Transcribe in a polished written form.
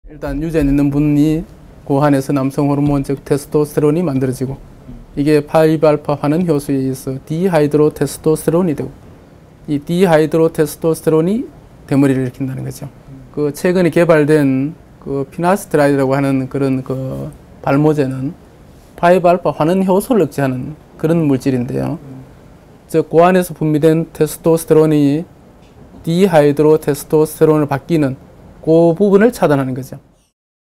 일단 유전 있는 분이 고환에서 남성 호르몬 즉 테스토스테론이 만들어지고 이게 5알파 환원 효소에 의해서 디하이드로 테스토스테론이 되고 이 디하이드로 테스토스테론이 대머리를 일으킨다는 거죠. 그 최근에 개발된 그 피나스트라이드라고 하는 그런 그 발모제는 5알파 환원 효소를 억제하는 그런 물질인데요. 즉 고환에서 분비된 테스토스테론이 디하이드로 테스토스테론을 바뀌는 그 부분을 차단하는 거죠.